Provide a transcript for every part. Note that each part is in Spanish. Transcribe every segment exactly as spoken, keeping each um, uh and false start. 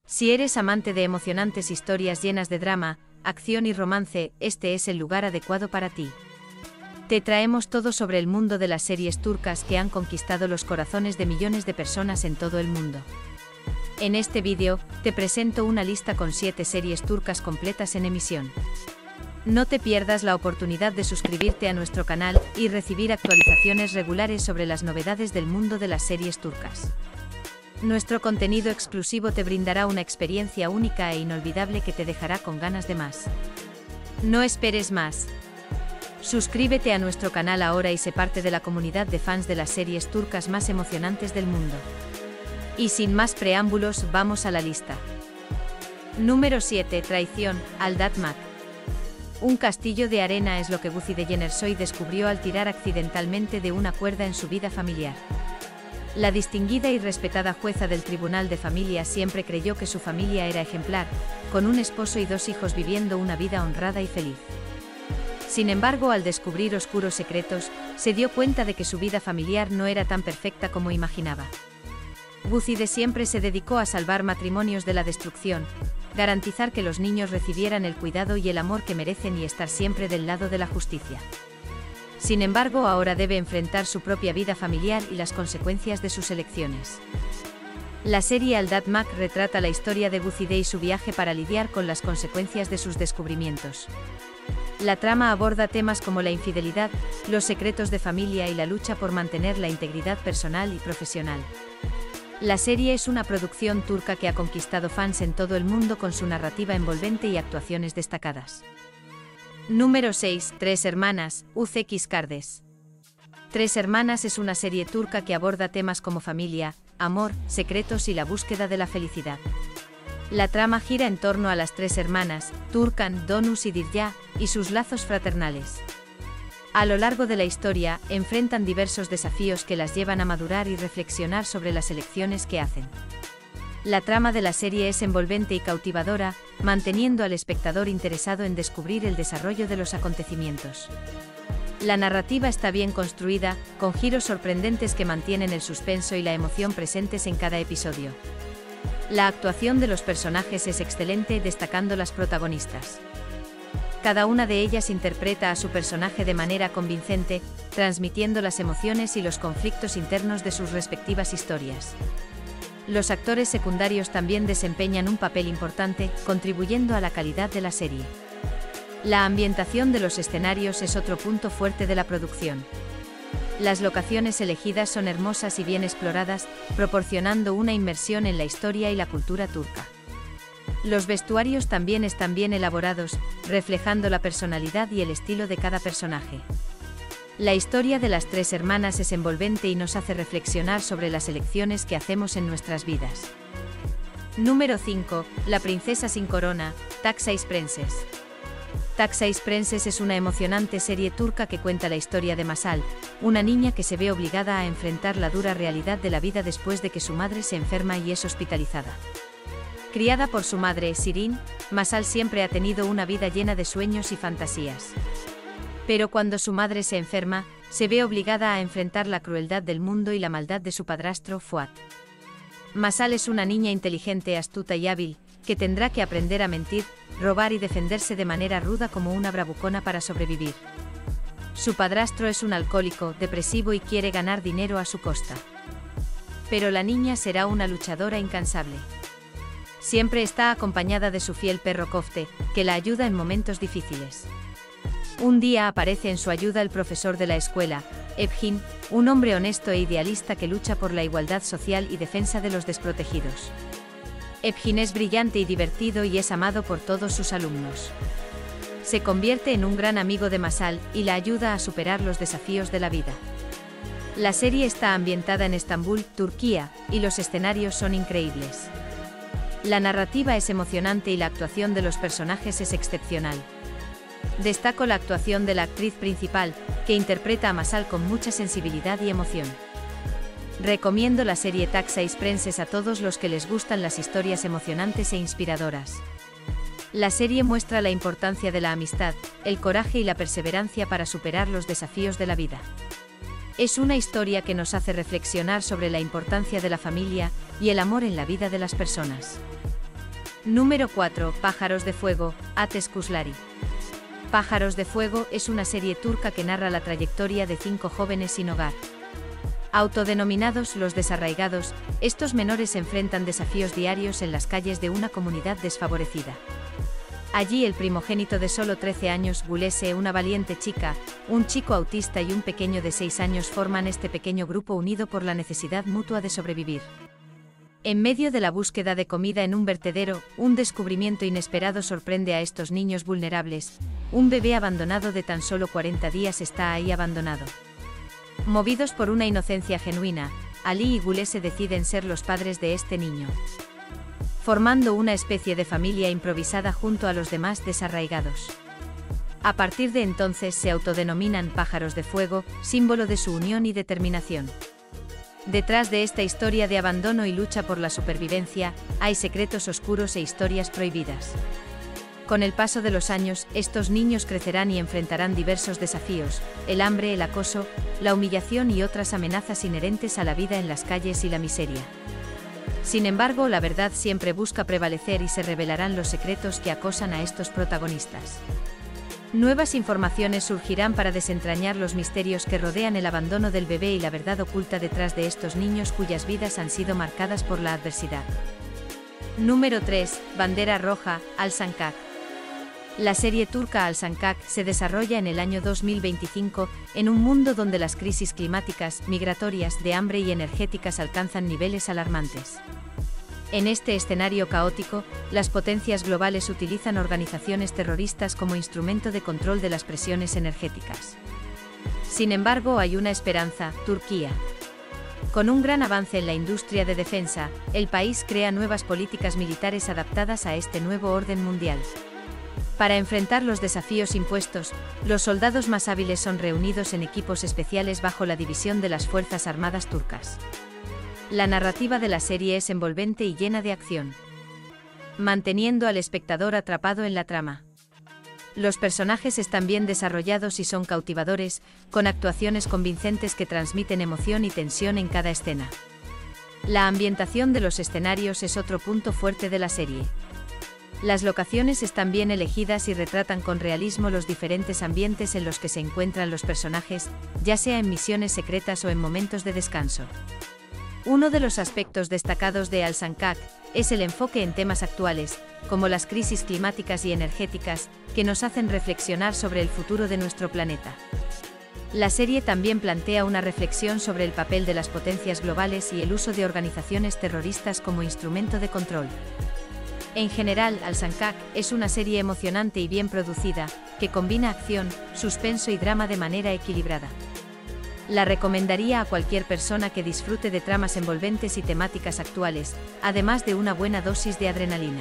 Si eres amante de emocionantes historias llenas de drama, acción y romance, este es el lugar adecuado para ti. Te traemos todo sobre el mundo de las series turcas que han conquistado los corazones de millones de personas en todo el mundo. En este vídeo, te presento una lista con siete series turcas completas en emisión. No te pierdas la oportunidad de suscribirte a nuestro canal y recibir actualizaciones regulares sobre las novedades del mundo de las series turcas. Nuestro contenido exclusivo te brindará una experiencia única e inolvidable que te dejará con ganas de más. No esperes más. Suscríbete a nuestro canal ahora y sé parte de la comunidad de fans de las series turcas más emocionantes del mundo. Y sin más preámbulos, vamos a la lista. Número siete. Traición, Aldatmak. Un castillo de arena es lo que Güzide Yenersoy descubrió al tirar accidentalmente de una cuerda en su vida familiar. La distinguida y respetada jueza del Tribunal de Familia siempre creyó que su familia era ejemplar, con un esposo y dos hijos viviendo una vida honrada y feliz. Sin embargo, al descubrir oscuros secretos, se dio cuenta de que su vida familiar no era tan perfecta como imaginaba. Güzide siempre se dedicó a salvar matrimonios de la destrucción, garantizar que los niños recibieran el cuidado y el amor que merecen y estar siempre del lado de la justicia. Sin embargo, ahora debe enfrentar su propia vida familiar y las consecuencias de sus elecciones. La serie Aldatmak retrata la historia de Güzide y su viaje para lidiar con las consecuencias de sus descubrimientos. La trama aborda temas como la infidelidad, los secretos de familia y la lucha por mantener la integridad personal y profesional. La serie es una producción turca que ha conquistado fans en todo el mundo con su narrativa envolvente y actuaciones destacadas. Número seis. Tres Hermanas, Uzeki Kardeş. Tres Hermanas es una serie turca que aborda temas como familia, amor, secretos y la búsqueda de la felicidad. La trama gira en torno a las tres hermanas, Turkan, Donus y Dirya, y sus lazos fraternales. A lo largo de la historia, enfrentan diversos desafíos que las llevan a madurar y reflexionar sobre las elecciones que hacen. La trama de la serie es envolvente y cautivadora, manteniendo al espectador interesado en descubrir el desarrollo de los acontecimientos. La narrativa está bien construida, con giros sorprendentes que mantienen el suspenso y la emoción presentes en cada episodio. La actuación de los personajes es excelente, destacando las protagonistas. Cada una de ellas interpreta a su personaje de manera convincente, transmitiendo las emociones y los conflictos internos de sus respectivas historias. Los actores secundarios también desempeñan un papel importante, contribuyendo a la calidad de la serie. La ambientación de los escenarios es otro punto fuerte de la producción. Las locaciones elegidas son hermosas y bien exploradas, proporcionando una inmersión en la historia y la cultura turca. Los vestuarios también están bien elaborados, reflejando la personalidad y el estilo de cada personaje. La historia de las tres hermanas es envolvente y nos hace reflexionar sobre las elecciones que hacemos en nuestras vidas. Número cinco. La princesa sin corona, Taksays Prenses. Taksays Prenses es una emocionante serie turca que cuenta la historia de Masal, una niña que se ve obligada a enfrentar la dura realidad de la vida después de que su madre se enferma y es hospitalizada. Criada por su madre, Sirin, Masal siempre ha tenido una vida llena de sueños y fantasías. Pero cuando su madre se enferma, se ve obligada a enfrentar la crueldad del mundo y la maldad de su padrastro, Fuat. Masal es una niña inteligente, astuta y hábil, que tendrá que aprender a mentir, robar y defenderse de manera ruda como una bravucona para sobrevivir. Su padrastro es un alcohólico, depresivo y quiere ganar dinero a su costa. Pero la niña será una luchadora incansable. Siempre está acompañada de su fiel perro Kofte, que la ayuda en momentos difíciles. Un día aparece en su ayuda el profesor de la escuela, Ebgin, un hombre honesto e idealista que lucha por la igualdad social y defensa de los desprotegidos. Ebgin es brillante y divertido y es amado por todos sus alumnos. Se convierte en un gran amigo de Masal y la ayuda a superar los desafíos de la vida. La serie está ambientada en Estambul, Turquía, y los escenarios son increíbles. La narrativa es emocionante y la actuación de los personajes es excepcional. Destaco la actuación de la actriz principal, que interpreta a Masal con mucha sensibilidad y emoción. Recomiendo la serie Taksays Prenses a todos los que les gustan las historias emocionantes e inspiradoras. La serie muestra la importancia de la amistad, el coraje y la perseverancia para superar los desafíos de la vida. Es una historia que nos hace reflexionar sobre la importancia de la familia y el amor en la vida de las personas. Número cuatro. Pájaros de Fuego, Ateş Kuşları. Pájaros de Fuego es una serie turca que narra la trayectoria de cinco jóvenes sin hogar. Autodenominados los desarraigados, estos menores enfrentan desafíos diarios en las calles de una comunidad desfavorecida. Allí el primogénito de solo trece años, Gülse, una valiente chica, un chico autista y un pequeño de seis años forman este pequeño grupo unido por la necesidad mutua de sobrevivir. En medio de la búsqueda de comida en un vertedero, un descubrimiento inesperado sorprende a estos niños vulnerables. Un bebé abandonado de tan solo cuarenta días está ahí abandonado. Movidos por una inocencia genuina, Ali y Gülse deciden ser los padres de este niño, formando una especie de familia improvisada junto a los demás desarraigados. A partir de entonces se autodenominan Pájaros de Fuego, símbolo de su unión y determinación. Detrás de esta historia de abandono y lucha por la supervivencia, hay secretos oscuros e historias prohibidas. Con el paso de los años, estos niños crecerán y enfrentarán diversos desafíos: el hambre, el acoso, la humillación y otras amenazas inherentes a la vida en las calles y la miseria. Sin embargo, la verdad siempre busca prevalecer y se revelarán los secretos que acosan a estos protagonistas. Nuevas informaciones surgirán para desentrañar los misterios que rodean el abandono del bebé y la verdad oculta detrás de estos niños cuyas vidas han sido marcadas por la adversidad. Número tres. Bandera Roja, Alsancak. La serie turca Alsancak se desarrolla en el año dos mil veinticinco, en un mundo donde las crisis climáticas, migratorias, de hambre y energéticas alcanzan niveles alarmantes. En este escenario caótico, las potencias globales utilizan organizaciones terroristas como instrumento de control de las presiones energéticas. Sin embargo, hay una esperanza: Turquía. Con un gran avance en la industria de defensa, el país crea nuevas políticas militares adaptadas a este nuevo orden mundial. Para enfrentar los desafíos impuestos, los soldados más hábiles son reunidos en equipos especiales bajo la división de las Fuerzas Armadas turcas. La narrativa de la serie es envolvente y llena de acción, manteniendo al espectador atrapado en la trama. Los personajes están bien desarrollados y son cautivadores, con actuaciones convincentes que transmiten emoción y tensión en cada escena. La ambientación de los escenarios es otro punto fuerte de la serie. Las locaciones están bien elegidas y retratan con realismo los diferentes ambientes en los que se encuentran los personajes, ya sea en misiones secretas o en momentos de descanso. Uno de los aspectos destacados de Alsancak es el enfoque en temas actuales, como las crisis climáticas y energéticas, que nos hacen reflexionar sobre el futuro de nuestro planeta. La serie también plantea una reflexión sobre el papel de las potencias globales y el uso de organizaciones terroristas como instrumento de control. En general, Alsancak es una serie emocionante y bien producida, que combina acción, suspenso y drama de manera equilibrada. La recomendaría a cualquier persona que disfrute de tramas envolventes y temáticas actuales, además de una buena dosis de adrenalina.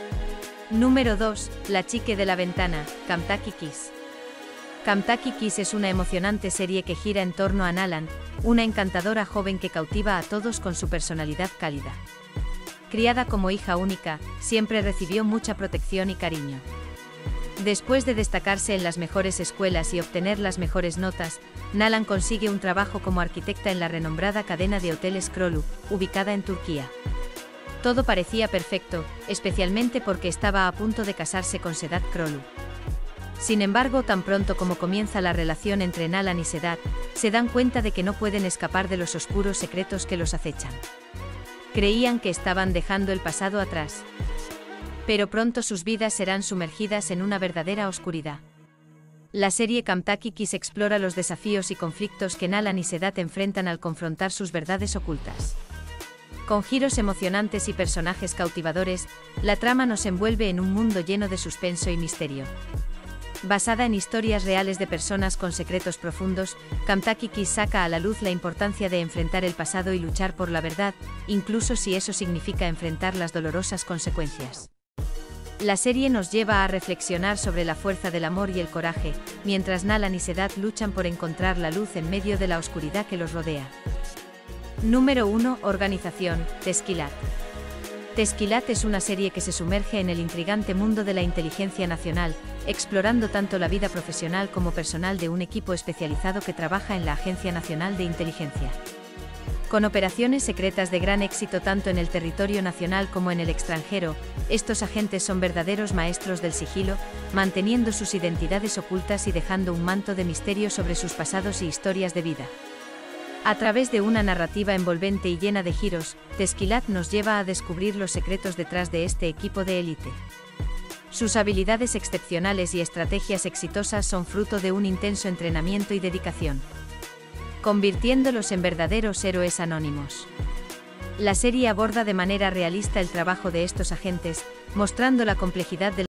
Número dos. La chica de la ventana, Camtaki Kiss. Camtaki Kiss es una emocionante serie que gira en torno a Nalan, una encantadora joven que cautiva a todos con su personalidad cálida. Criada como hija única, siempre recibió mucha protección y cariño. Después de destacarse en las mejores escuelas y obtener las mejores notas, Nalan consigue un trabajo como arquitecta en la renombrada cadena de hoteles Krolu, ubicada en Turquía. Todo parecía perfecto, especialmente porque estaba a punto de casarse con Sedat Krolu. Sin embargo, tan pronto como comienza la relación entre Nalan y Sedat, se dan cuenta de que no pueden escapar de los oscuros secretos que los acechan. Creían que estaban dejando el pasado atrás, pero pronto sus vidas serán sumergidas en una verdadera oscuridad. La serie Camtaki Kiss explora los desafíos y conflictos que Nalan y Sedat enfrentan al confrontar sus verdades ocultas. Con giros emocionantes y personajes cautivadores, la trama nos envuelve en un mundo lleno de suspenso y misterio. Basada en historias reales de personas con secretos profundos, Camtaki Kiss saca a la luz la importancia de enfrentar el pasado y luchar por la verdad, incluso si eso significa enfrentar las dolorosas consecuencias. La serie nos lleva a reflexionar sobre la fuerza del amor y el coraje, mientras Nalan y Sedat luchan por encontrar la luz en medio de la oscuridad que los rodea. Número uno. Organización, Teşkilat. Teşkilat es una serie que se sumerge en el intrigante mundo de la inteligencia nacional, explorando tanto la vida profesional como personal de un equipo especializado que trabaja en la Agencia Nacional de Inteligencia. Con operaciones secretas de gran éxito tanto en el territorio nacional como en el extranjero, estos agentes son verdaderos maestros del sigilo, manteniendo sus identidades ocultas y dejando un manto de misterio sobre sus pasados y historias de vida. A través de una narrativa envolvente y llena de giros, Tezquilat nos lleva a descubrir los secretos detrás de este equipo de élite. Sus habilidades excepcionales y estrategias exitosas son fruto de un intenso entrenamiento y dedicación, convirtiéndolos en verdaderos héroes anónimos. La serie aborda de manera realista el trabajo de estos agentes, mostrando la complejidad del